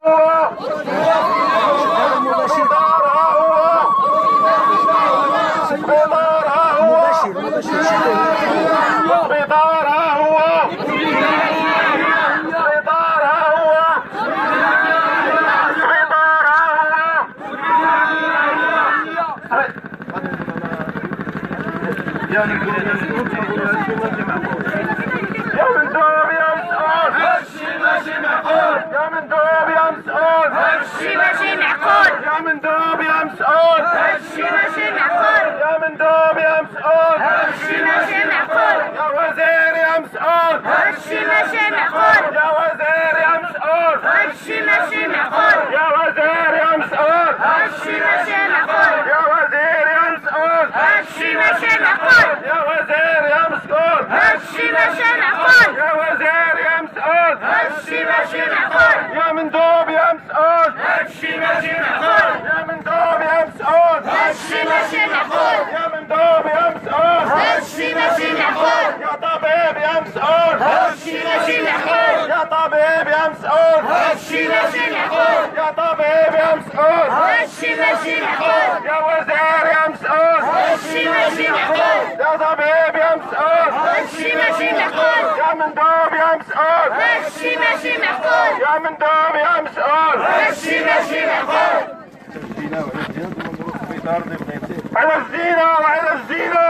على الزينة وعلى الزينة،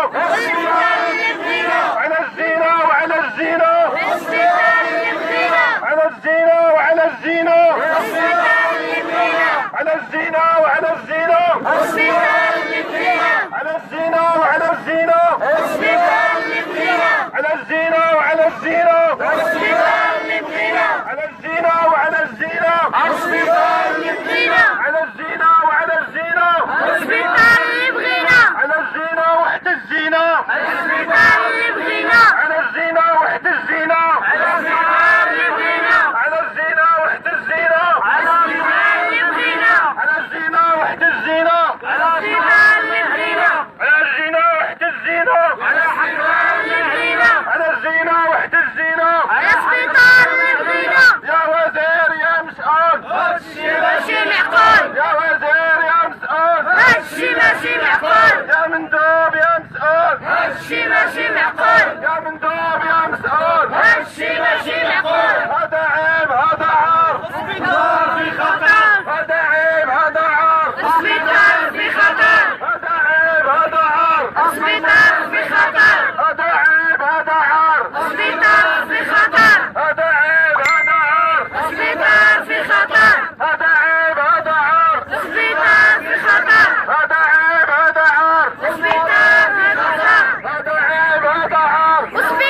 على الزينة وعلى الزينة، على الزينة وعلى الزينة، على الزينة وعلى الزينة، على الزينة وعلى الزينة، على الزينة وعلى الزينة، على الزينة وعلى الزينة، على الزينة وعلى الزينة، على الزينة وحد الزينة، على الزينة وحد الزينة، على الزينة وحد الزينة، على الزينة وحد الزينة، على الزينة وحد الزينة، على الزينة وحد الزينة، يا وزير يا مسؤول، يا وزير يا مسؤول، يا مندوب يا مسؤول، يا مندوب يا مسؤول، هذا عيب هذا عار، هذا عيب هذا عار، هذا عيب هذا عار، هذا عيب هذا عار، هذا عيب هذا عار، هذا عيب هذا عار، هذا عيب هذا عار، هذا عيب هذا عار.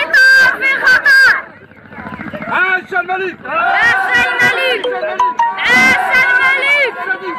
عاش الملك، عاش الملك، عاش الملك.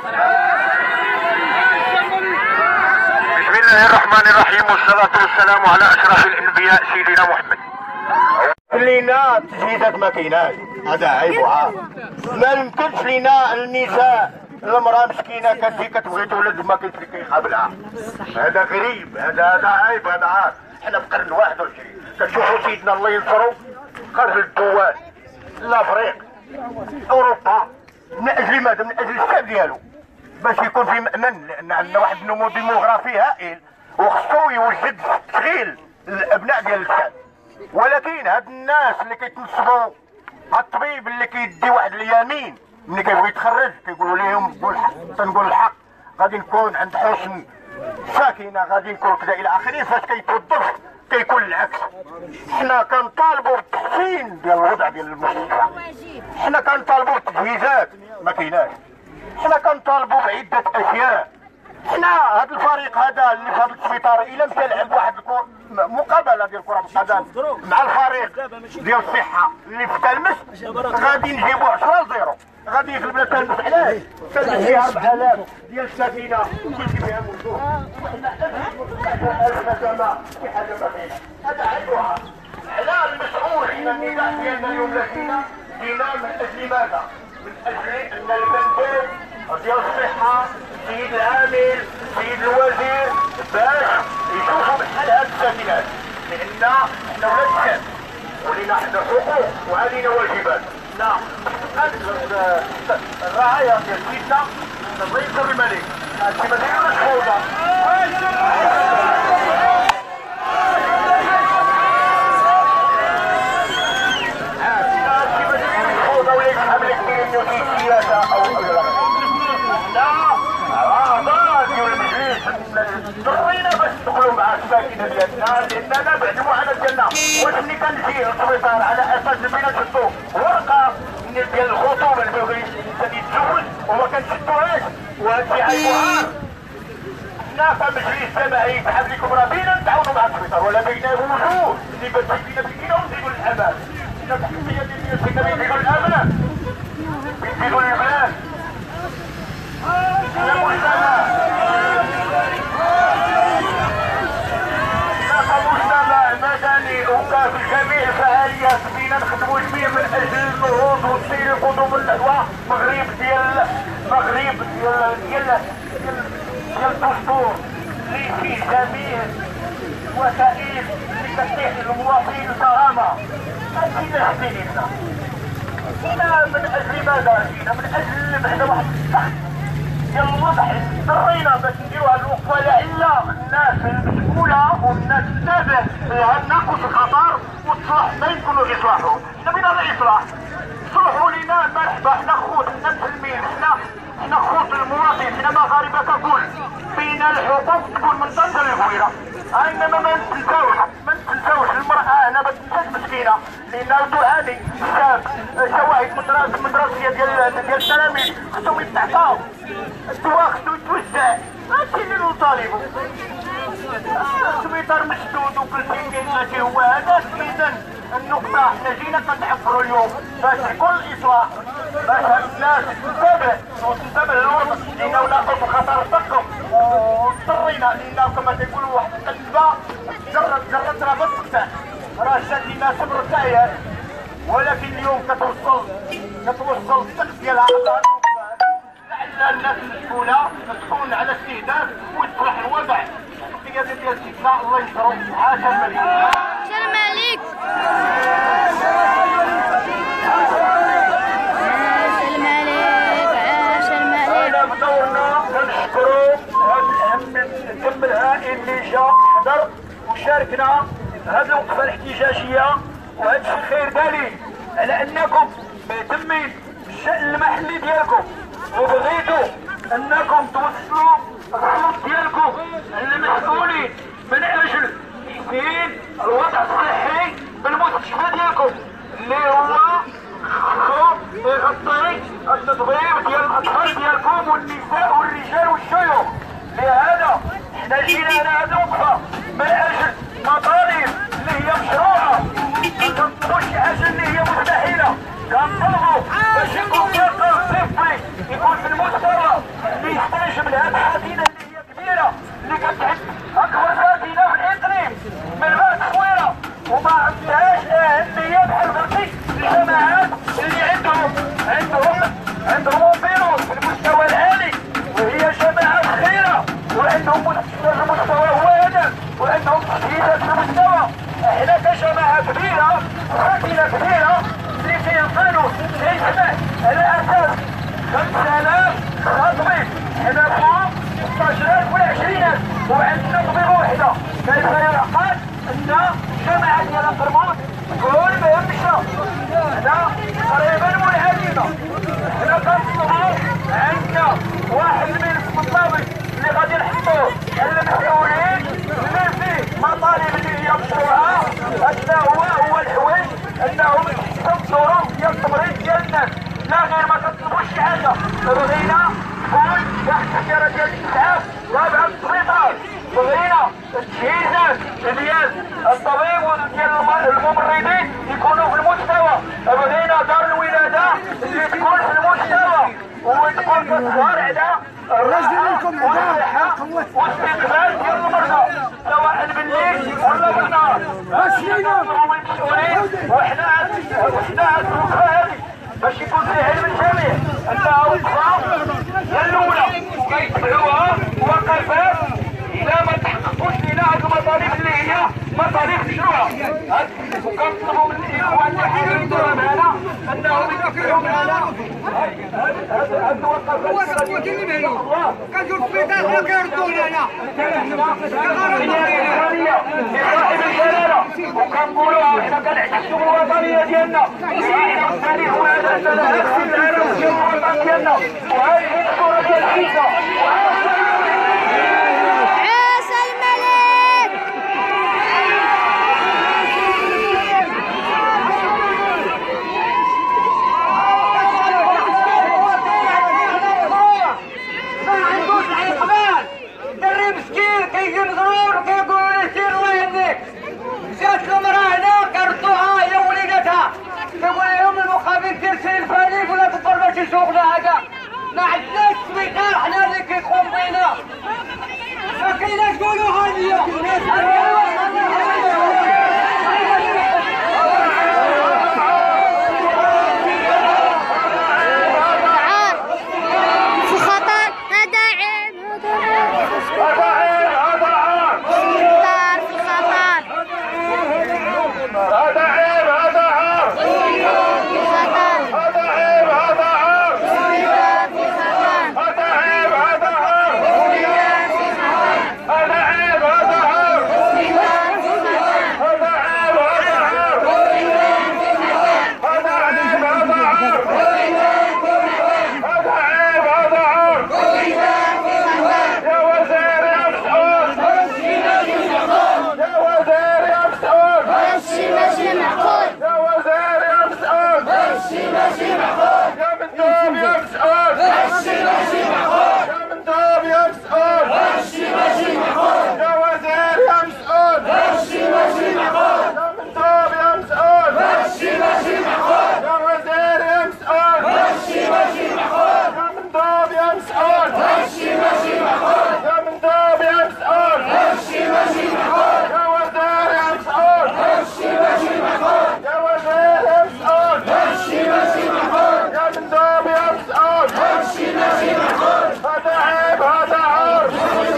بسم الله الرحمن الرحيم، والصلاة والسلام على أشرف الأنبياء سيدنا محمد. لينا تجهيزات ما كايناش، هذا عيب وعار. ما يمكنش لينا النساء المرأة مسكينة كتجي كتبغي تولد ما كاينش اللي كيقابلها، هذا غريب، هذا عيب هذا عار. حنا في القرن 21 كتشوفوا سيدنا الله ينصرو خرج الدول الافريق اوروبا من اجل ماذا؟ من اجل الشعب ديالو باش يكون في مأمن، لان عندنا واحد النمو ديموغرافي هائل وخصو يوجد تشغيل الابناء ديال الشعب. ولكن هاد الناس اللي كيتنصبوا الطبيب اللي كيدي واحد اليمين ملي كيبغي يتخرج كيقولوا لهم تنقول الحق غادي نكون عند حسن ساكنه، غادي نكون كذا الى اخره، فاش كيتوظف كيكون العكس. حنا كنطالبوا بالتحسين ديال الوضع ديال المستشفى، حنا كنطالبوا بالتجهيزات ما كايناش، حنا كنطالبوا بعده اشياء. حنا هذا الفريق هذا اللي في هذا السبيطار الى مشى لعب واحد مقابله ديال كره القدم مع الفريق ديال الصحه اللي في تلمس، غادي نجيبوا 10-0، غادي يغلبنا تلمس. علاش؟ تلمس فيها 4000 ديال السفينه كلشي فيها مندوب، وحنا 1000 نسمه في حاجه ما كاينه. هذا عيبها على المسؤول. حنا النداء ديالنا اليوم لدينا دينا من اجل ماذا؟ من اجل ان المندوب ديال الصحه، السيد العامل، السيد الوزير، باش يشوفوا بحال هاد السفينات، لان حنا ولاد الشعب ولينا حنا حقوق وعلينا واجبات. لا الرعايه ديال سيدنا الله يكرم الملك هادشي ما دايرش فوضى ضرينا باش ندخلوا مع الساكنه ديالنا لاننا بعدوا على ديالنا واش ملي كنجي للسبيطار على اساس بينا نشدوا ورقه ديال الخطوبه اللي بغى الانسان يتزوج وما كنشدوهاش وهادشي عيبوها حنا كمجلس جماعي بحال لكم راه بينا نتعاونوا مع السبيطار ولا بينا وجوه اللي بتجينا بينا ونزيدوا الامان حنا تحت القياده ديال السيده بيزيدوا الامان بيزيدوا الامان يا مجتمع مدني وكاف جميع الفعاليات بينا نخدموا جميع من اجل النهوض والسير قدوم النحو مغرب ديال الدستور اللي فيه جميع وسائل لتفتيح المواطنين الكرامه. هادشي اللي حبينا هنا من اجل ماذا؟ جينا من اجل بعد واحد الضغط ديال الوضع ضرينا باش نديرو هاد الوقفه لعل الناس المسؤوله والناس التابع ناقص الخطر والصلاح ما يكونوا يصلحوا. حنا بينا الاصلاح صلحوا لينا مرحبا حنا خوت حنا مسلمين حنا خوت المواطن حنا مغاربه ككل فينا الحقوق تكون من طنجه للهويره. انما ما نتنساوش المراه هنا ما تنساش مسكينه لانها تعاني بسبب شواهد مدرسيه ديال التلاميذ خصهم يتعطاو الدواء خصو يتوزع. هادشي اللي نطالبو السبيطار مسدود وكل شيء كاين ماشي هو هذا. اذا النقطه حنا جينا كنعبروا اليوم باش يكون الاصلاح باش هاد الناس تنتبه للوضع لانه ناقص خطر التقم واضطرينا لانه كما تيقولوا واحد القلبه جرت راه بالفتح راه شاد لينا صبر التعيات ولكن اليوم كتوصل السقف ديالها على لعل الناس المسؤوله تكون على استهداف ويصلح الوضع. القياده ديال سيدنا الله ينصرو. عاش الملك عاش الملك عاش الملك. انا بدورنا كنشكروا هذا الكم الهائل اللي جا حضر وشاركنا هذه الوقفه الاحتجاجيه وهذا الشيء خير دليل على انكم مهتمين بالشأن المحلي ديالكم وبغيتوا انكم توصلوا الصوت ديالكم للمسؤولين من اجل تحسين الوضع الصحي بالمستشفى ديالكم اللي هو خصو يغطي التطبيب ديال الاطفال ديالكم والنساء والرجال والشيوخ. لهذا حنا جينا هنا هذه الوقفه من اجل مطالب اللي هي مشروعه ما كنطلبوش شي حاجه اللي هي مستحيله. كنطلبوا باش يكون فرق صفي يكون في المستوى اللي يستجب لهذه المدينه اللي هي كبيره اللي كتعد اكبر مدينه في الاقليم من بعد تصويره وما عندهاش اهميه بحال فهمتي الجماعات اللي عندهم فيروس في المستوى العالي وهي جماعات خيره وعندهم المستوى هو هذا وعندهم تجهيزات في المستوى. احنا كجماعه كبيره وساكنه كبيره اللي فيه القانون يسمح على اساس 5000 تطبيب حنا فوق 16000 ولا 20000 وعندنا تطبيبه وحده. كيف يعقل ان الجماعه ديال القرموط تقول ما يهمش حنا قريبا منعدمه. حنا كنطلبوا عندنا واحد من المطالب اللي غادي نحطوه على المسؤولين اللي فيه مطالب اللي هي مشروعه هذا هو الحوايج انهم يحسنوا ديال التمريض ديال الناس لا غير ما كنطلبوش شي حاجه. بغينا تكون واحد الشجره ديال الاسعاف تابعه للسبيطار. بغينا التجهيزات ديال الطبيب وديال الممرضين يكونوا في المستوى. بغينا دار الولاده اللي تكون في المستوى وتكون كتظهر على الراحه والصحه والاستقبال ديال المرضى سواء بالليل ولا بالنهار. هما المسؤولين وحنا هاد الوقفه هذه باش يكون فيها علم الجميع انها وقفه هي الاولى وكيتبعوها وقفات اذا ما تحققوش لنا هذه المطالب اللي هي مطالب مشروعه. وكنطلبوا من الاخوان اللي حاولوا يديروا معنا انهم وكنقولوا احنا كنعكسوا الوطنيه ديالنا وعينا التاريخ وهذا نفس العالم ديال الوطن ديالنا وهذه الصوره ديال حيدنا عيسى الملك. ما عندوش العقبال دري مسكين كيجي مغرور وكيقولوا ليه سير الله يهديك. جات له مراه هنا كردوها هي وليدتها كيقول لهم المقابل دير سير الفريق ولا تضرب شي شغله هذا. ما عندناش سبيطار حنا اللي كيقوم بينا. ما كايناش قولوا هاديه في خطر. هذا عيب. هذا عيب. هذا عيب في خطر. هذا عيب هذا عار في خطر. هذا عيب هذا عار في خطر. هذا عيب هذا عار هذا عيب هذا عار هذا عيب هذا عار هذا عيب هذا عار هذا عيب هذا عار يا وزير يا مسعود يا وزير يا مسعود ماشي معقول. يا وزير يا مسعود يا مندوب يا مسعود يا مندوب يا مسعود يا وزير يا مسعود يا مندوب يا مسعود يا وزير يا مسعود يا مندوب يا مسعود يا مندوب يا مسعود يا وزير يا مسعود يا وزير يا مسعود يا مندوب يا مسعود هذا عيب هذا عار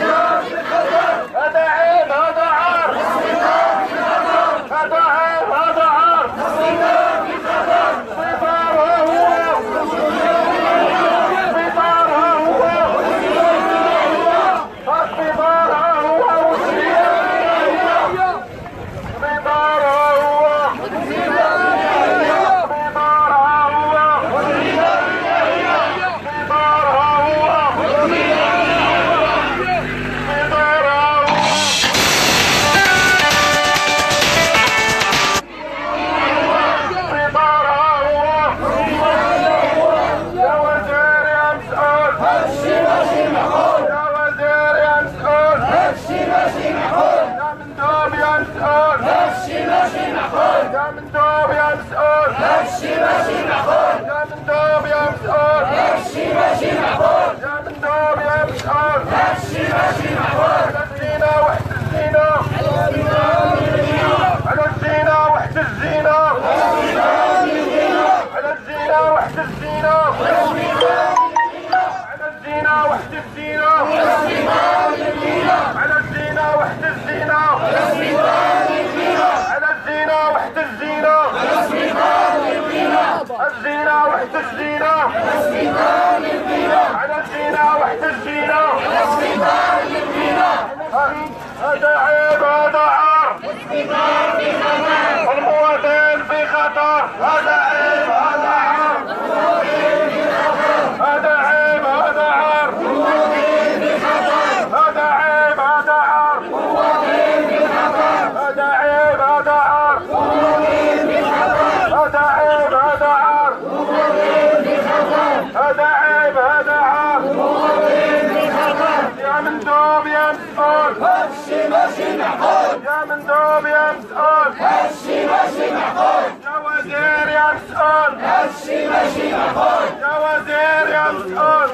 هذا عيب هذا عار هذا عيب هذا عار سيطار ها هو سيطار ها هو السيطار ها هو سيطار ها هو يا مندوب يا مسعود يا مندوب يا مسعود يا مندوب يا مسعود على الزينة وحد الزينة على الزينة وحد الزينة على الزينة وحد الزينة على الزينة وحد الزينة على الزينة وحد الزينة على الزينة وحد الزينة الزينة وحد الزينة على الزينة وحد الزينة هذا عيب هذا عار المواطن في خطر هذا عيب هذا عار هذا عيب هذا عار هذا عيب هذا عار هذا عيب هذا عار هذا عيب هذا عار هذا عيب هذا عار يا مندوب يا مسعود يا مندوب يا مسعود يا وزير يا مسعود يا وزير يا مسعود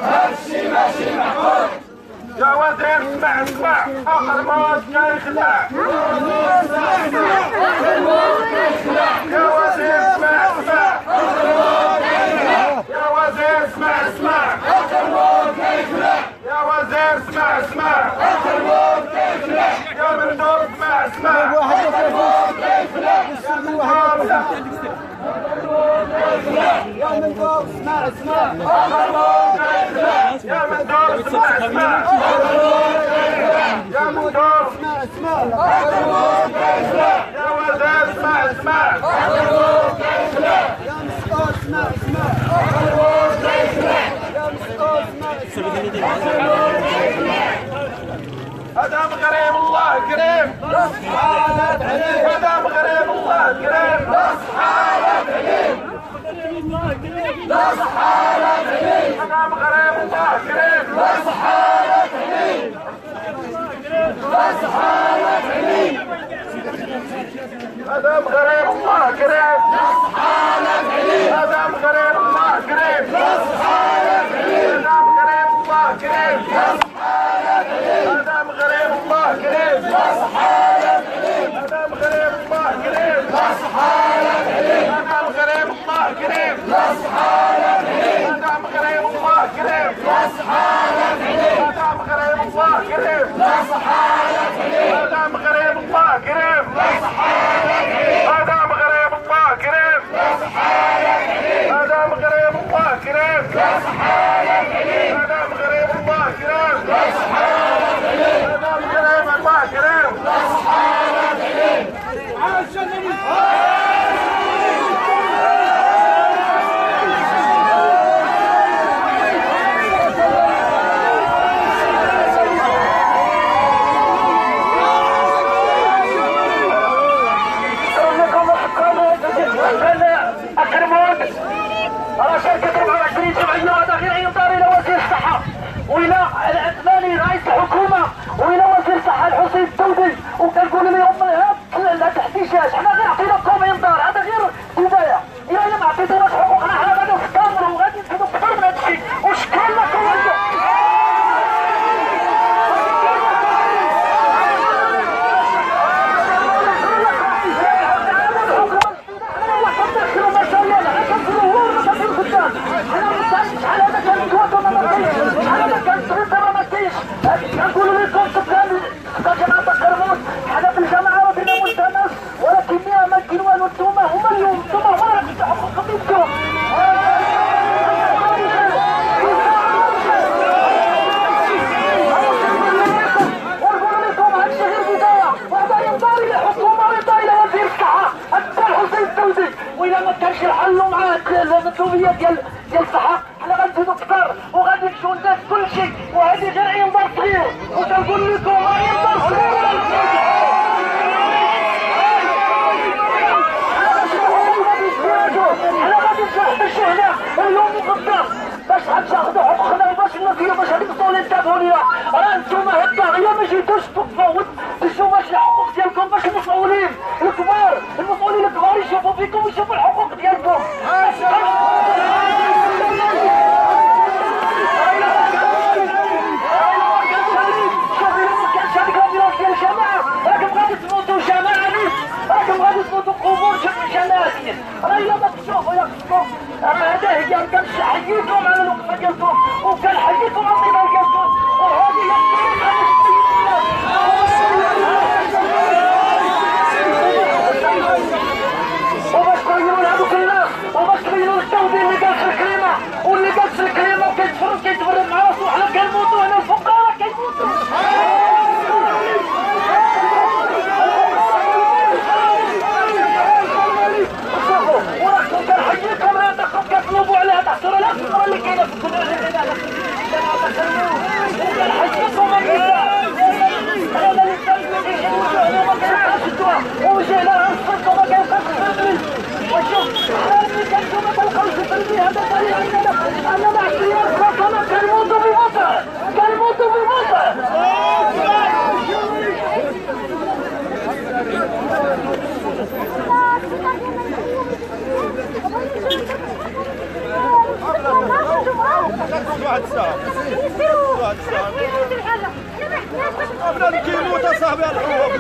يا وزير اسمع اسمع اخر موت كيخلع يا وزير اسمع اسمع يا وزير اسمع اسمع يا وزير اسمع اسمع يا مندوب اسمع اسمع يا مندوب يا مندوب اسمع اسمع يا مندوب اسمع اسمع يا مندوب اسمع اسمع يا وزير اسمع اسمع يا مسؤول اسمع اسمع يا مسؤول اسمع هذا مغرب الله كريم هذا مغرب الله كريم لا صحالة بعليم هذا مغرب الله كريم لا صحالة بعليم لا صحالة بعليم هذا مغرب الله كريم لا صحالة بعليم هذا مغرب الله كريم لا صحالة بعليم هذا مغرب الله كريم لا صحالة بعليم هذا مغرب الله كريم لا صحالة بعليم هذا مغرب الله كريم لا صحالة بعليم هذا مغرب الله كريم لا صحالة بعليم هذا مغرب الله كريم لا صحالة بعليم هذا مغرب الله كريم لا صحالة بعليم هذا مغرب الله كريم لا صحالة بعليم هذا مغرب الله كريم لا صحالة بعليم هذا مغرب الله كريم لا صحالة بعليم هذا مغرب الله كريم لا صحالة بعليم هذا مغرب الله كريم لا صحالة بعليم عاش النبي على شركة 24 جمعية هذا غير إنذار إلى وزير الصحة وإلى العثماني رئيس الحكومة وإلى وزير الصحة الحسين الدودي وكنقول لهم لا تحتيجاج حنا غير عطيناكم إنذار هذا غير بداية إلا ما عطيتوناش حقوقنا حنا غادي نستمروا وغادي نزيدوا أكثر من هذا الشيء وشكرا لكم كنقولوا لكم سكان جماعة القرموط حنا في الجماعة بنا ملتمس ولكن ما كاين والو نتوما هما اليوم نتوما هما اللي عندكم حقوق قضيتكم ونقولوا لكم هادشي غير بداية وهذا ينظر إلى الحكومة وينظر إلى وزير الصحة الحسين الدودي وإلا ما كانش نحلوا مع المطلوبية ديال الصحة حنا غنزيدو أكثر وغادي نمشيو نداز كلشي وهذه غير إنذار صغير وكنقول لكم راه إنذار صغير حنا غادي نمشيو هنا اليوم وغدا باش غناخدو حقوقنا وباش الناس باش هاد المسؤولين ينتبهوا لينا راه نتوما هكا غير ما جيتوش تطفوا تشوفوا واش الحقوق ديالكم باش المسؤولين الكبار المسؤولين الكبار يشوفوا فيكم ويشوفوا الحقوق ديالكم راكم غادي تموتوا جماعة راكم غادي تموتوا قبور جماعية راه إلا ما تشوفوا ياخذكم راه هذا هي كنحييكم على الوقفة ديالكم وكنحييكم على النضال ديالكم وهذه هي وباش تبينوا لهذوك الناس وباش تبينوا للتوبي اللي جالس في الكلمة واللي جالس في الكلمة وكيتفرج مع راسو حنا كنموتوا هنا الفقراء كيموتوا وراكم كنحييكم لانكم كتنوبوا على هاد الصورة لا الصورة اللي كاينة في الدنيا هنا وكنحييكم هذا الانسان اللي كيموتوا هنا وما كيبقاش الدواء وجهنا غنصفر وما كيبقاش التدريب وشوف حنا اللي كنتو ما كنبقاوش التدريب هذا الطريق اننا 20 سنة كنموتوا ببطء كنموتوا ببطء واحد الساعة قبل الكيموت صاحبي الحقوق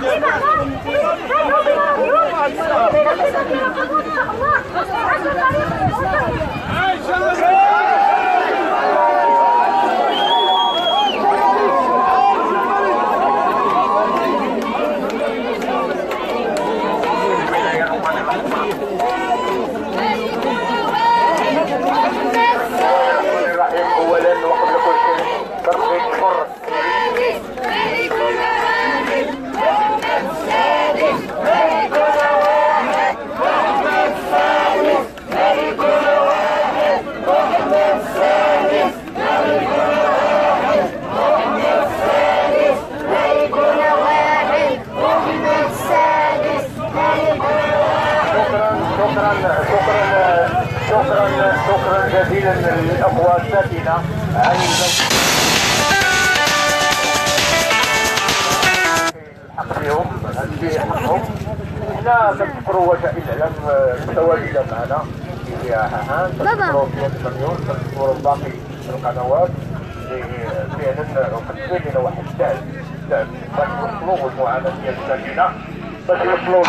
الساحه الحق فيهم هذه حقهم. حنا كنشكروا وسائل الاعلام المتواجده معنا فيها حنان، كنشكروا فيها المليون، كنشكروا باقي القنوات اللي فعلا وكتبين لنا واحد الدعم باش يوصلوا المعاناه ديال الساكنه، باش يوصلوا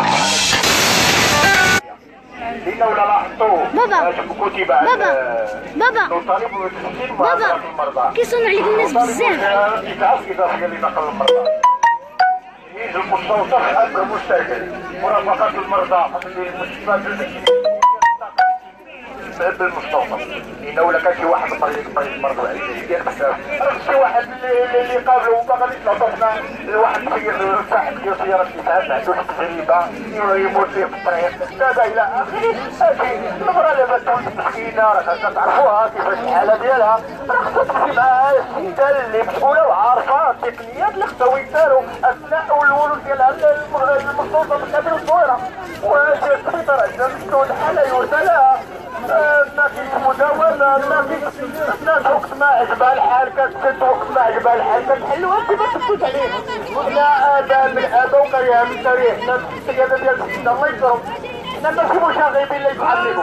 لأنه ولا لاحظتوا كتب على الطالب والتسجيل مع المرضى كيصنع لك الناس بزاف إسعاف إضافية لنقل المرضى. تمييز المستوصف حق المستأجر، مرافقة المرضى في المستشفى بالمستوصف. لأنه ولا كان شي واحد مريض مرضو عليه ديال بزاف، راه شي واحد اللي قابلو وما غاديش نعطونا لواحد صاحب ديال سيارة الإسعاف ما عندوش تجربة يموت فيه في الطريق كذا إلى آخره. هذه المرأة اللي بتولد مسكينة راه تعرفوها كيفاش الحالة ديالها، راه خصها تمشي معاها السيدة اللي مسؤولة وعارفة التقنيات اللي خصهم يداروا أثناء الولوج ديال المستوصف الكبير والصغيرة. واش السبيطار عندها مسؤول الحالة يرسل لها ما فيش مداولة، ما فيش الناس وقت ما عجبها الحال كتسد، وقت ما عجبها الحال كتحلوها كيما تفوت عليه. حنا آباء من آباء وكريهة من كريه، حنا السيادة ديال السيدة الله يسترهم، حنا ماشي مشاغبين اللي يتعلموا.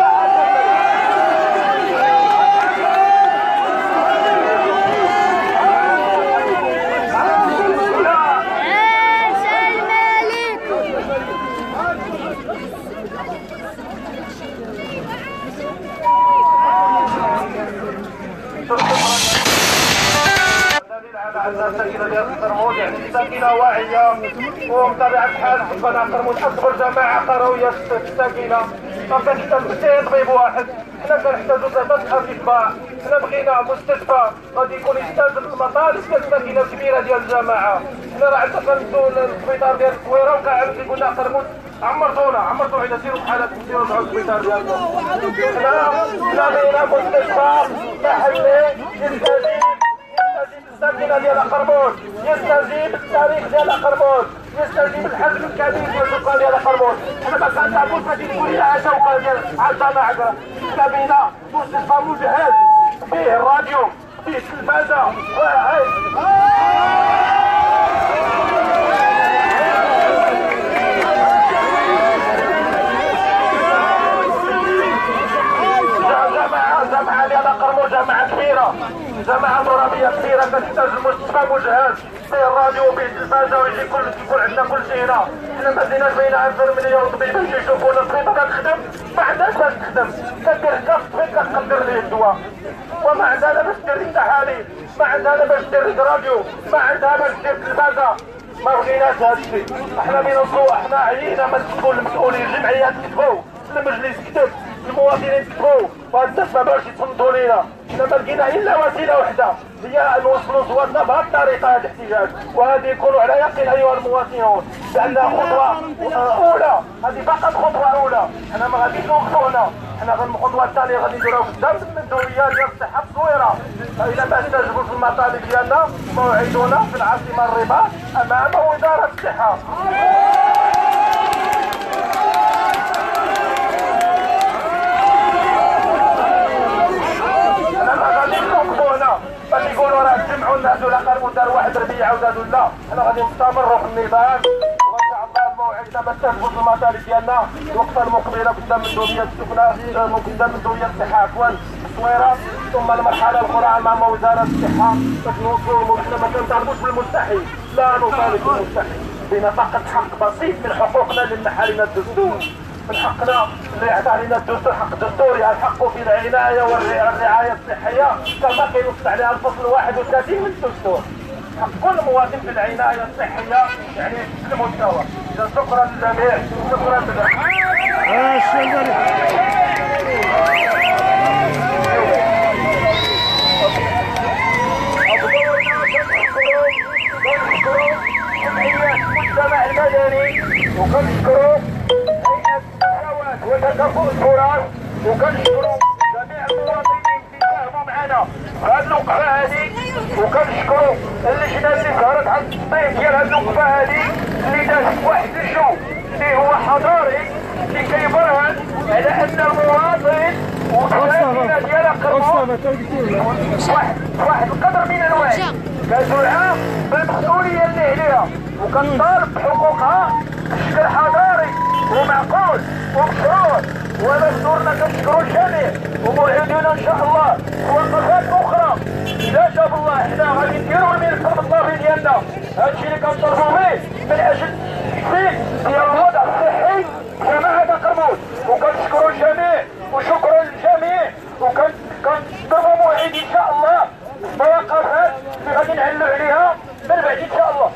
عندنا ساكنه ديال قرموز، يعني ساكنه واعيه ومتابعه الحال في قناه قرموز، اكبر جماعه قرويه ساكنه ما كنحتاجوش حتى طبيب واحد، حنا كنحتاجو 13 اطباء. حنا بغينا مستشفى غادي يكون يستلزم المطالب ديال الساكنه الكبيره ديال الجماعه. حنا راه عندنا كنمشيو للسبيطار ديال الكويره وكنعاود كيقول لنا قرموز عمرتونا عينا سيروا بحال هكا سيروا لعند السبيطار ديالكم. حنا بغينا مستشفى محلي يستجيب الساكنه ديال قرموز، يستجيب التاريخ ديال قرموز، يستجيب الحجم الكبير ديال السكان ديال قرموز. حنا ما كنعرفوش غادي تكون لها شوكه ديال عشانه عكره. كابينه مستشفى مجهز فيه الراديو فيه التلفازه واعد. جامعة ديال قرموز جامعة كبيرة، جامعة ترابية كبيرة كتحتاج المستشفى مجهز فيه الراديو وفيه التلفازة ويجي يكون عندنا كلشي هنا. حنا ما زيناش بينا انفيرمية وطبيب يجي يشوفونا الطبيبة كتخدم ما عندهاش باش تخدم، كدير هكا في الطبيب كتقدر ليه الدواء وما عندها لا باش دير التحاليل، ما عندها لا باش دير راديو، ما عندها باش دير تلفازة. ما بغيناش هادشي، حنا بينا نصوح، حنا عيينا ما نكتبوا المسؤولين، الجمعيات كتبوا، المجلس كتب، المواطنين كتبوا، وهاد الناس ما باغاش يتصنتوا لينا. حنا ما لقينا الا وسيله وحده هي نوصلوا صوتنا بهذه الطريقه، هذا الاحتجاج، وهذه يكونوا على يقين ايها المواطنون بانها خطوه اولى، هذه فقط خطوه اولى. حنا ما غاديش نوقفوا هنا، حنا الخطوه الثانيه غادي نديروها قدام المندوبيه ديال الصحه الصغيره. فاذا ما استجبوش المطالب ديالنا موعدنا في العاصمه الرباط امام وزاره الصحه. باش يقولوا راه جمعوا الناس ولا قربوا داروا واحد ربيعه وزادوا، لا حنا غادي نستمروا في النضال وان شاء الله الموعد دابا تثبت المطالب ديالنا الوقفه المقبله قدام مندوبيه السكنه قدام مندوبيه الصحه عفوا الصويره، ثم المرحله الاخرى امام وزاره الصحه باش نوصلوا. حنا ما كنطالبوش بالمستحيل، لا نطالب بالمستحيل، بنا فقط حق بسيط من حقوقنا اللي منح لنا الدستور، من حقنا اللي عطى علينا الدستور، حق دستوري، الحق في العنايه والرعايه الصحيه كما كينص عليها الفصل 31 من الدستور. حق كل مواطن في العنايه الصحيه يعني المستوى. اذا شكرا للجميع، شكرا المجتمع المدني، وكنشكروا وتكافؤ الفرص، وكنشكروا جميع المواطنين اللي ساهموا معنا في هذه الوقفه هذه، وكنشكروا اللجنه اللي سهرت على التصنيف ديال هذه الوقفه هذه اللي دازت واحد الشو اللي هو حضاري اللي كيبرهن على ان المواطن والمدينه ديالها قرموط واحد القدر من الوعي كتوعى بالمسؤوليه اللي عليها وكنطالب بحقوقها بشكل حضاري ومعقول ومشروع. وهذا دورنا كنشكروا الجميع وموعدين ان شاء الله وقفات اخرى اذا شاء الله حنا غادي نديروا الملف الضافي ديالنا. هادشي اللي كنطالبوا به من اجل التحسين ديال الوضع الصحي جماعه قرموط. وكنشكروا الجميع وشكرا للجميع وكنطلبوا موعد ان شاء الله مواقفات اللي غادي نعلوا عليها من بعد ان شاء الله.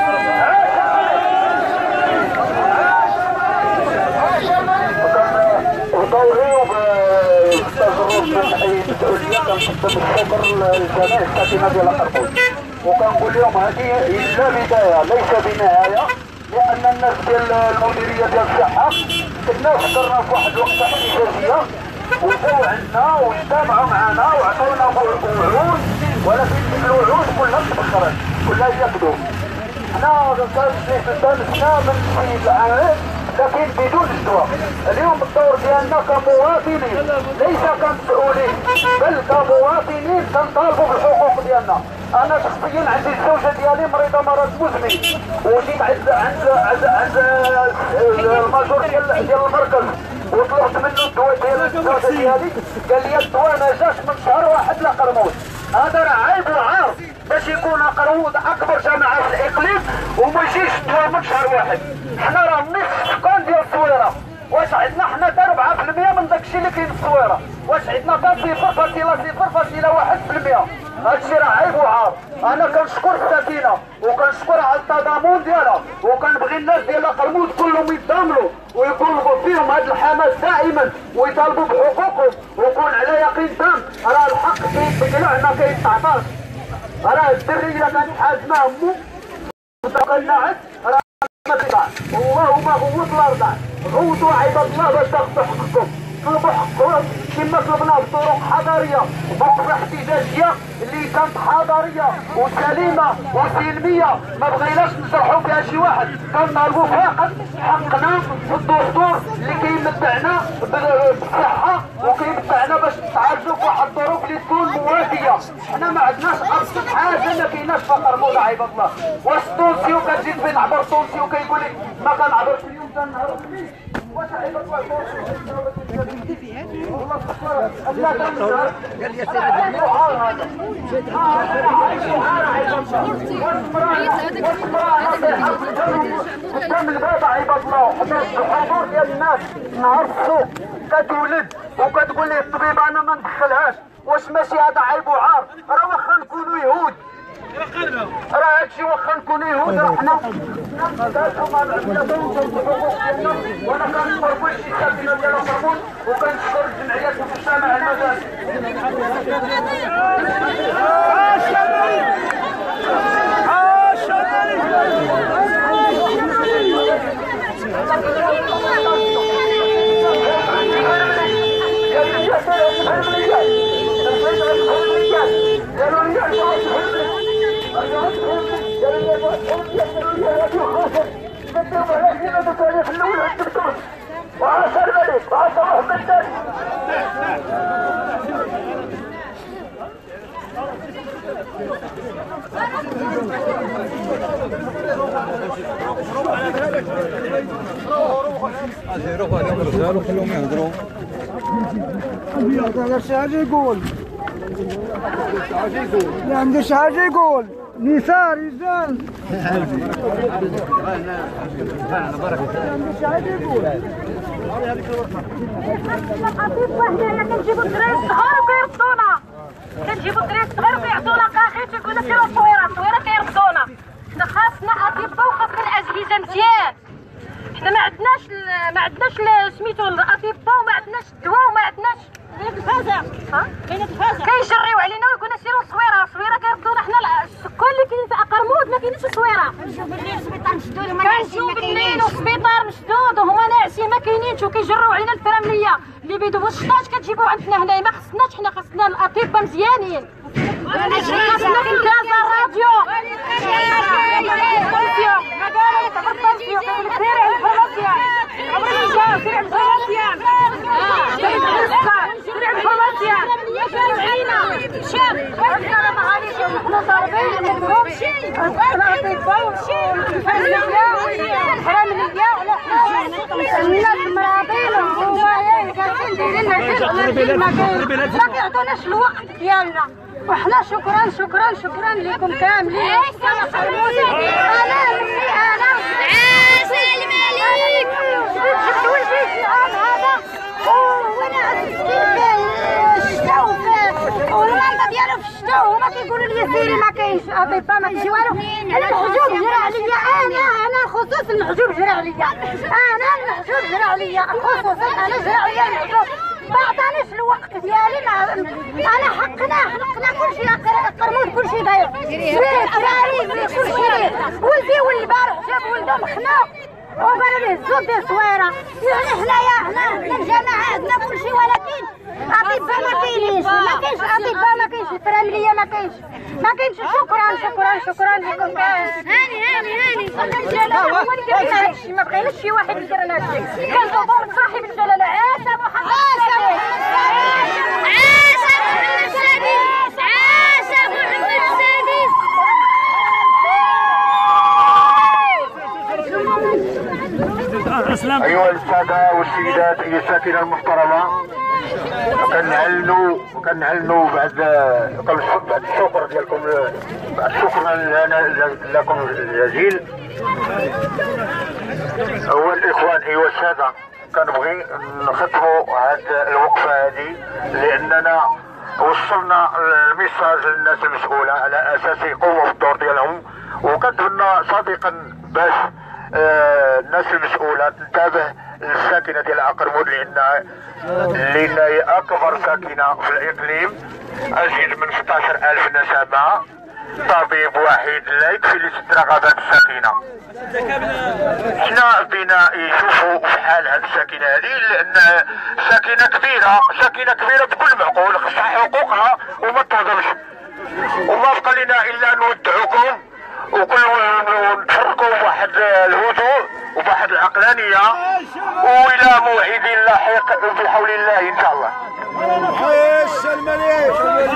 ودوري وبالتجربة المسؤولية كنقدم الشكر للجميع الساكنة ديال قرموط وكنقول لهم هذه هي لا بداية ليس بنهاية. لأن الناس ديال المديرية ديال الصحة كنا حضرنا في واحد الوقفة احتجاجية وجاو عندنا واجتمعوا معنا وعطونا وعود، ولكن الوعود كلها تبخرت كلها هي كذوب. حنا كنستانسنا من السيد العام لكن بدون استواء. اليوم الدور ديالنا كمواطنين ليس كمسؤولين بل كمواطنين كنطالبوا بالحقوق ديالنا. انا شخصيا عندي الزوجه ديالي مريضه مرض مزمن وجيت عند الماجور ديال المركز وطلبت منه الدواء ديال الزوجه ديالي قال لي الدواء ما جاش من شهر واحد لقرموط. هذا راه عيب وعار باش يكون قرموط اكبر جامعه في الاقليم وما يجيش الدواء من شهر واحد. حنا راه نصف السكان ديال الصويره، واش عندنا حنا حتى 4% من داكشي اللي كاين في الصويره؟ واش عندنا حتى 0.0.1%؟ هادشي راه عيب وعار. انا كنشكر السكينه وكنشكر على التضامن ديالها وكنبغي الناس ديال قرموط كلهم يتضامنوا ويطلبوا فيهم هذا الحماس دائما ويطالبوا بحقوقهم ويكون على يقين تام. راه الحق كيتقلع ما كيتعطاش. راه الدري الا كان حازمه امه وتقنعت راه ما تطلع. اللهم غوض الارض غوضوا عباد الله باش تاخذوا حقكم. طلبوا حقكم كما طلبنا بطرق حضاريه وبوقفه احتجاجيه اللي كانت حضاريه وسليمه وسلميه ما بغيناش نجرحوا فيها شي واحد. كنطالبوا فقط حقنا في الدستور اللي كيمتعنا بالصحه وكيمتعنا باش نتعالجوا في واحد الظروف اللي تكون موازيه. حنا ما عندناش ابسط حاجه ما كايناش في قرموط عباد الله. واش التونسي وكتزيد بين عبر التونسي وكيقول لك ما كنعبرش اليوم كنهرب فيه؟ واش عباد الله قال يا سيدي قدام الباب عباد الله الحضور ديال الناس نهار السوق كتولد وكتقول لي الطبيب انا ما ندخلهاش. واش ماشي هذا عيب وعار؟ راه واخا نكونوا يهود راه هادشي واخا نكونوا يهود راه حنا وانا كنشكر كل شي ساكنه ديال قرموط وكنشكر الجمعيات والمجتمع المدني. وعاش الملك وعاش محمد الثاني. خليهم يهضروا. هذا شي حاجه يقول لا عنده شي حاجه يقول نساء رجال كنجيبو الدراري الصغار وكيردونا وكيعطونا كاخي تيقول لك سيروا الصويره كيردونا. حنا خاصنا اطباء وخاصنا الاجهزه مزيان. حنا ما عندناش سميتو الاطباء وما عندناش الدواء وما عندناش التلفازه. كاينه التلفازه كيجريو علينا ويقولنا سيروا الصويره كيردونا. حنا السكان اللي كاينين في قرموط ما كاينينش الصويره. كنجيو بالليل السبيطار مسدود وهما ناعسين ما كاينينش. والسبيطار مسدود وهما ناعسين ما كاينينش وكيجروا علينا الفرامليه اللي بيدوبوا الشطاج كتجيبوا عندنا هنايا. ما خصناش حنا خصنا الاطباء مزيانين. خصنا كنكازا الراديو سير على الفرماسيان السلام عليكم. احنا طالبين منكم الاطباء والحراميه الناس المراضين وهما جالسين دايرين ما كيعطوناش الوقت ديالنا، وحنا شكرا لكم كاملين. عاش الملك. شفتوا البيت العام هذا وانا الشتاء والمنطقه ديالو في الشتاء، وهما كيقولوا لي سيري ما كاينش اطباء ما كاينش والو. انا الحجوب جرى عليا، انا خصوص الحجوب جرى عليا، خصوصا انا جرى عليا الحجوب. ما عطانيش الوقت ديالي، انا حقنا كلشي قرموط كلشي ضايع، كراري كلشي. ولدي والبارح جاب ولده مخنوق وقالوا ليه الزود ديال صويره. يعني حنايا الجماعه عندنا كلشي، ولكن اطباء ما كاينش اطباء، ما كاينش الفرامليه، ما كاينش. شكرا لكم. هاني الجلاله هو اللي قال لنا هادشي، ما بغيناش شي واحد يدير لنا هادشي. كان ضرب صاحب الجلاله. عاش ابو محمد السادس. أيها السادة والسيدات، أيها الساكنة المحترمة، كنعلنوا بعد الشكر ديالكم، بعد الشكر لكم الجزيل. أيها الإخوان، أيها السادة، كنبغي نختموا هذه الوقفة هذه لأننا وصلنا الميساج للناس المسؤولة على أساس يقوموا بالدور ديالهم، وكنتمنى صادقا باش الناس المسؤولة تنتبه للساكنة ديال عقرمود، لأن هي أكبر ساكنة في الإقليم، أزيد من 16,000 نسمة. طبيب واحد لا يكفي لست رغبات الساكنة. حنا بينا يشوفوا في حال هذه الساكنة هذه، لأن ساكنة كبيرة بكل معقول، خصها حقوقها وما تهضرش. وما بقى لنا إلا نودعوكم ونتحركوا بواحد الهدوء وبواحد العقلانية، وإلى موعد لاحق بحول الله إن شاء الله. عاش الملك.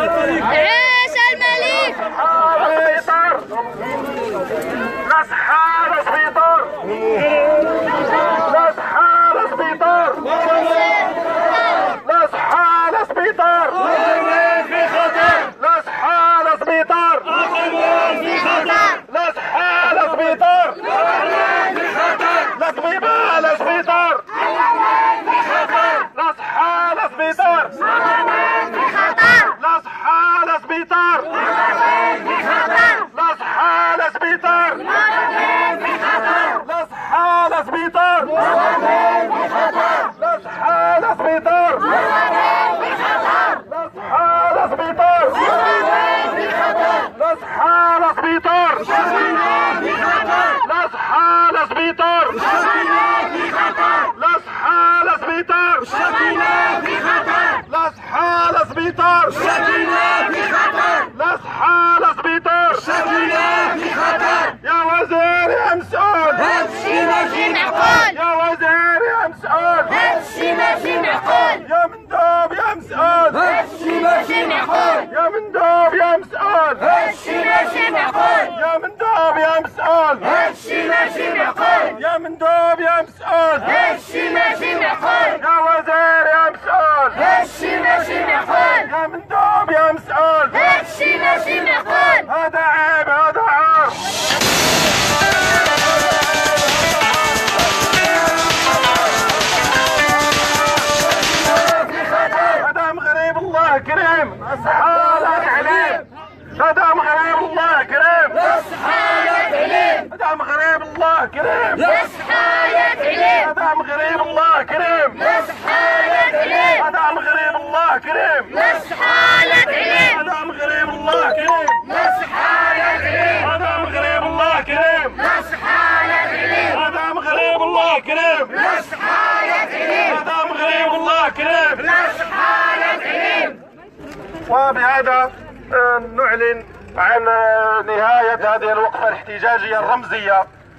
وبهذا نعلن عن نهاية هذه الوقفة الاحتجاجية الرمزية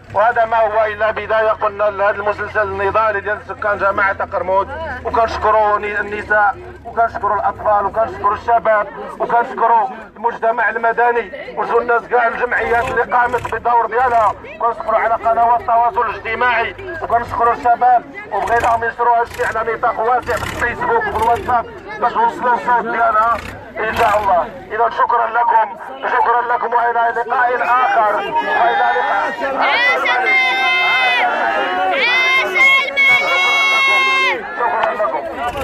وهذا ما هو الا بدايه قلنا لهذا المسلسل النضالي ديال سكان جماعه قرمود. وكنشكروا النساء وكنشكروا الاطفال وكنشكروا الشباب وكنشكروا المجتمع المدني والناس كاع الجمعيات اللي قامت بالدور ديالها. وكنشكروا على قنوات التواصل الاجتماعي وكنشكروا الشباب وبغيناهم ينشروا هذا الشيء على نطاق واسع في الفيسبوك وبالواتساب باش نوصلوا الصوت ديالها ان شاء الله. اذا شكرا لكم والى لقاء اخر والى لقاء. شكرا لكم.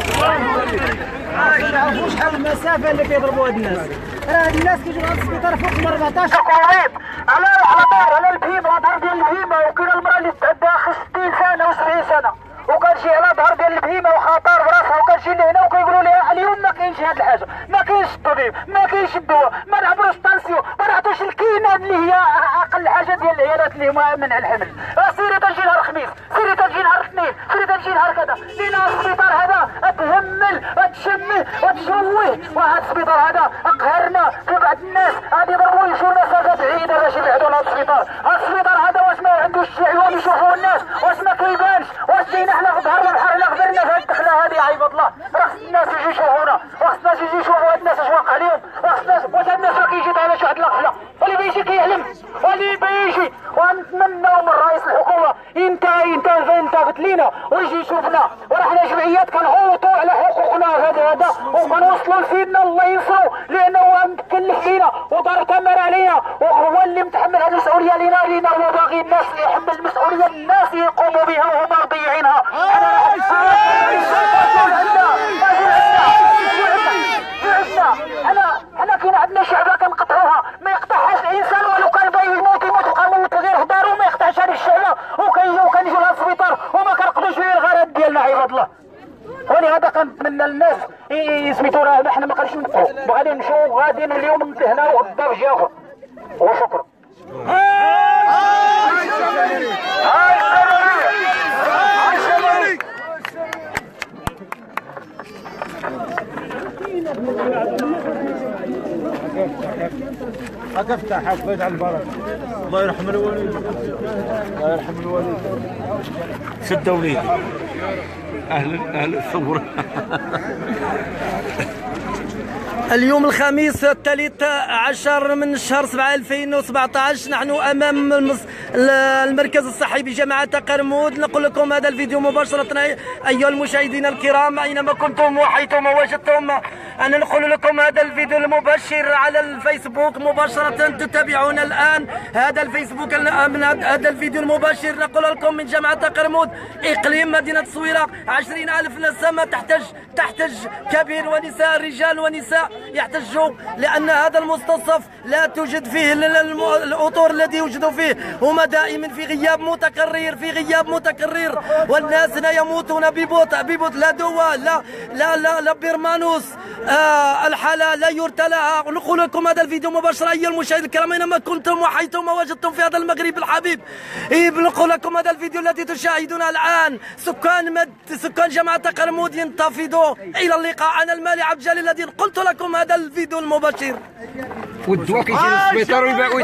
عرفوا شحال المسافه اللي كيضربوا هاد الناس. راه هاد الناس كيجيو لهاد السبيطار فوق 14 تقويض على دار على البهيمه، ظهر ديال البهيمه. وكاينه المراه اللي تعدى 60 سنه و70 سنه وكنجي على ظهر ديال البهيمه وخطر براسها وكنجي لهنا وكيقولوا لها اليوم ما كاينش هاد الحاجه، ما كاينش الطبيب، ما كاينش الدواء، ما نعبروش الطانسيون، ما نعطوش الكينات اللي هي اقل حاجه ديال العيالات اللي هما منع الحمل. سيري تجي نهار الخميس، سيري تجي نهار الاثنين، سيري تجي نهار كذا، لينا السبيطار هذا تهمل وتشمي وتشوه. وهذا السبيطار هذا قهرنا في بعض الناس غادي يضربوا يمشيو مسافات بعيده باش يبعدوا على هذا السبيطار. هذا السبيطار هذا واش ما عندوش شعيون يشوفوا الناس؟ واش ما كيبانش؟ واش جينا حنا في ظهر البحر لا غبرنا في هذه الدخله هذه؟ عيب الله، راه خص الناس يجيو يشوفونا، وخص الناس يجيو يشوفوا هاد الناس اش واقع لهم، وخص الناس واش هاد الناس كيجي على شي واحد الغفله واللي بيجي كيعلم واللي بيجي. ونتمنوا من رئيس الحكومه انت قلت لينا ويجي يشوفنا، وراه حنا جمعيات كنغوطوا على حقوقنا هذا وكنوصلوا لسيدنا الله ينصرو لانه هو مكلف لينا ودار تمر علينا وهو اللي متحمل هذه المسؤوليه لينا وباغي الناس اللي يحمل المسؤوليه الناس يقوموا بها وهما مضيعينها. حنا كاين عندنا شعبه كنقطعوها، ما يقطعهاش الانسان ولو كان باغي يموت يبقى يموت غير في دارو، ما يقطعش هذه الشعبه. وكنجيو لهذا السبيطار وما كنقضوش فيه الغرض ديالنا عباد الله. ولهذا كنتمنى للناس سميتو راه حنا ما غاديش نبقاو، غادي نمشيو غادي اليوم من هنا وغدا في جهه اخرى. وشكرا. هتفتح حفيد على البركه. الله يرحم الوالد، الله يرحم الوالد. سد وليدي اهل الثوره. اليوم الخميس 13 من شهر 7 2017 نحن امام المركز الصحي بجماعة قرمود. نقول لكم هذا الفيديو مباشرة ايها المشاهدين الكرام اينما كنتم وحيثما وجدتم. انا نقول لكم هذا الفيديو المباشر على الفيسبوك مباشرة تتابعونا الان. هذا الفيسبوك من هذا الفيديو المباشر نقول لكم من جماعة قرمود اقليم مدينة صويرة. 20,000 نسمة تحتج كبير ونساء، رجال ونساء يحتجوا لأن هذا المستصف لا توجد فيه الأطور الذي يوجدوا فيه، هما دائما في غياب متكرر والناس هنا يموتون ببطء لا دواء لا بيرمانوس. الحالة لا يرثى لها. نقول لكم هذا الفيديو مباشرة أيها المشاهدين الكرام أينما كنتم وحيثما وجدتم في هذا المغرب الحبيب. نقول لكم هذا الفيديو الذي تشاهدونه الآن سكان جماعة قرمود ينتفضوا. إلى اللقاء. أنا المالي عبد الجليل الذي قلت لكم هذا الفيديو المباشر. والدواء كيجي للسبيطار ويبيعوا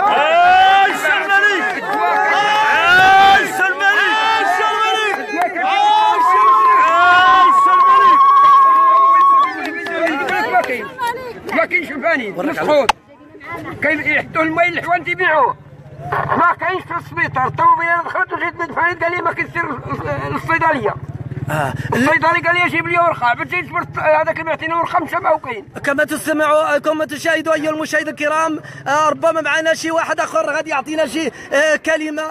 ما كاينش الفاني مسخوط، كاين يحطوا الماء الحوان تيبيعوه، ما كاينش في السبيطار. الطوبيه دخلت وجيت من فاني قال لي ما كيصير للصيدليه. الصيدلي قال لي جيب لي ورقه، بديت هذاك اللي بيعطيني ورقه مشى ما هو كاين. كما تشاهدوا ايها المشاهدين الكرام ربما معنا شي واحد اخر غادي يعطينا شي كلمه.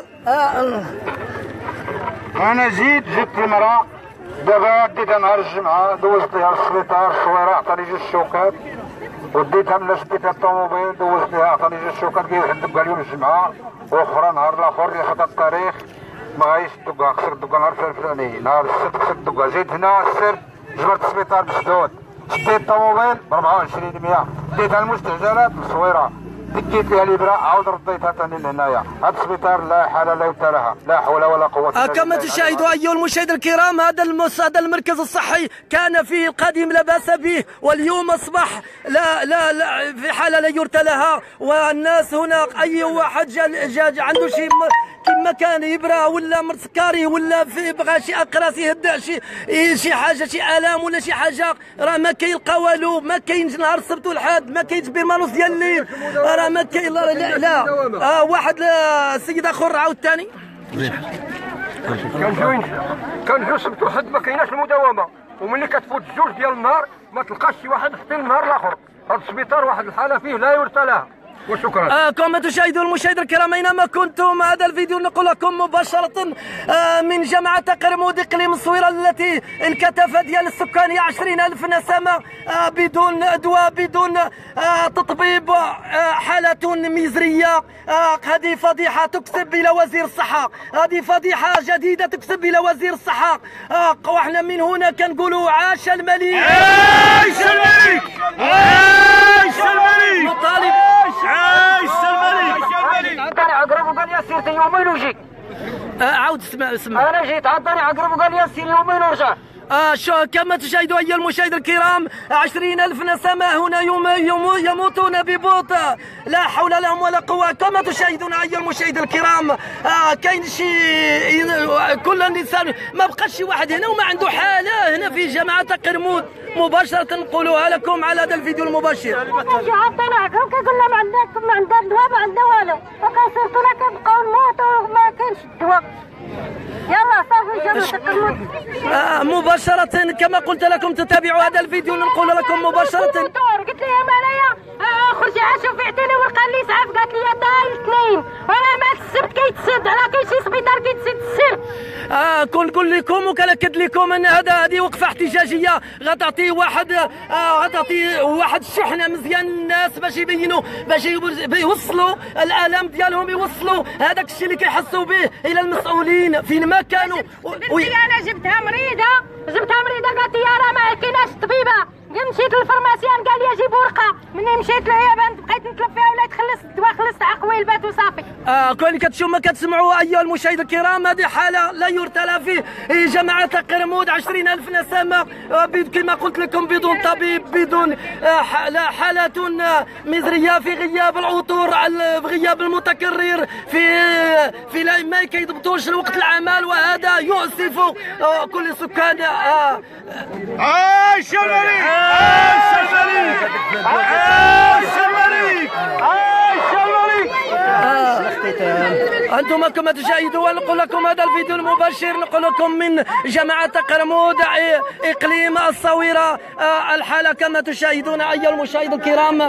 انا جيت المراه دابا ديتها نهار الجمعه دوزتها للسبيطار الصويره عطاني 2 شوكات وديتها ملي شديتها الطوموبيل دوزتها عطاني 2 شوكات كاين واحد دقه اليوم الجمعه واخرى نهار الاخر اللي خدا التاريخ ما غايش الدقه خسر الدقه نهار الفلاني نهار السبت خسر الدقه. زيد هنا السرد جبرت السبيطار بشدود شديت الطوموبيل ب 24,100 ديتها المستعجلات للصويره دكيت لها الابره عاود رديتها ثاني لهنايا. هذا السبيطار لا حال لا يرثى لها، لا حول ولا قوه الا بالله. كما تشاهدوا ايها المشاهدين الكرام هذا المركز الصحي كان فيه القديم لا باس به واليوم اصبح لا في حاله لا يرثى لها. والناس هنا اي واحد جا عنده شي كما كان يبرى ولا مرسكاري ولا في بغى شي اقراص يهدع شي حاجه شي الام ولا شي حاجه، راه ما كيلقى والو، ما كاينش نهار السبت والحد، ما كاينش بيرمانوس ديال الليل، راه ما كاين لا واحد السيد اخر عاوتاني كان جو السبت والحد ما كايناش المداومه، وملي كتفوت الجوج ديال النهار ما تلقاش شي واحد حتى النهار الاخر. هذا السبيطار واحد الحاله فيه لا يرثى لها. وشكرا. كما تشاهدون المشاهدين الكرام اينما كنتم، هذا الفيديو نقول لكم مباشرة من جامعة قرمود اقليم الصويرة التي الكثافة ديال السكان هي 20,000 نسمة، بدون ادواء بدون تطبيب، حالة مزرية. هذه فضيحة تكسب الى وزير الصحة، هذه فضيحة جديدة تكسب الى وزير الصحة. وحنا من هنا كنقولوا عاش الملك، عاش الملك، عاش الملك، نطالب عاش الملك. عطاني عقرب وقال لي سير يومين وجيت. عاود اسمع. انا جيت عطاني عقرب وقال لي سير يومين ورجع. كما تشاهدوا أيها المشاهدين الكرام 20,000 نسمة هنا يموتون ببطء، لا حول لهم ولا قوة. كما تشاهدون أيها المشاهدين الكرام كاين شي كل النساء، ما بقاش شي واحد هنا وما عنده حالة هنا في جامعة قرمود. مباشرة نقولوها لكم على هذا الفيديو المباشر. عطانا عقرب كيقول لنا ما عندنا دواء، ما عندنا والو، وكنصيفطونا كنبقاو نموتوا وما كاينش الدواء. يلا صافي جامعة مباشرة كما قلت لكم تتابعوا هذا الفيديو، نقول لكم مباشرة. قلت لها ماليا خرجي عاشوا في عتيني ولقى لي اسعاف، قالت لي تا الاثنين وانا مات السبت كيتسد، على كاين شي سبيطار كيتسد السبت. كنقول لكم وكنأكد لكم ان هذه وقفه احتجاجيه غتعطي واحد الشحنه مزيان للناس باش يبينوا، باش يوصلوا الالم ديالهم، يوصلوا هذاك الشيء اللي كيحسوا به الى المسؤولين فين ما كانوا. انا جبتها مريضه قالت لي راه ما كايناش طبيبه. مشيت للفرماسيان قال لي جيب ورقه، مني مشيت لليابان بقيت نطلب فيها ولات خلصت الدواء، خلصت عقويلبات وصافي. كون كتشوفوا ما كتسمعوا ايها المشاهدين الكرام، هذه حاله لا يرثى لها في جامعه قرمود. 20,000 نسمه كما قلت لكم بدون طبيب، بدون حالات مزريه في غياب العطور، في غياب المتكرر، في ما كيضبطوش الوقت العمل، وهذا يؤسف كل سكان. عاش الملك، عاش الملك، عاش الملك، عاش الملك. انتم كما تشاهدون نقول لكم هذا الفيديو المباشر، نقول لكم من جامعة قرمود اقليم الصويرة. الحالة كما تشاهدون ايها المشاهدين الكرام،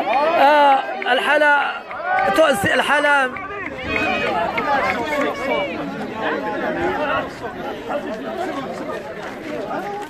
الحالة